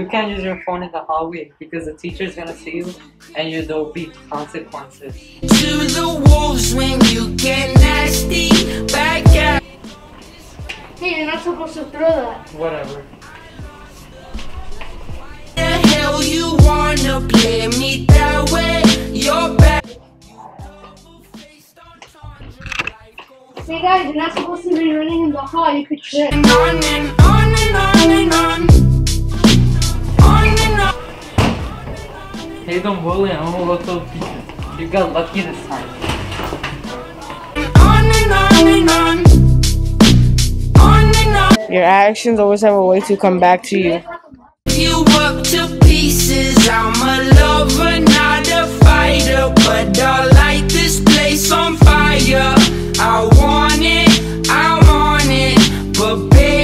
You can't use your phone in the hallway because the teacher's gonna see you and there'll be consequences. To the wolves when you get nasty back at. Hey, you're not supposed to throw that. Whatever. The hell you wanna play me that way? You're back. Hey guys, you're not supposed to be running in the hall. You could trip. On and on and on and on. On and on. Hey, don't bully. I'm gonna go to the teacher. You got lucky this time. On and on and on. On and on. Your actions always have a way to come back to you. You up to pieces. I'm a lover, not a fighter, but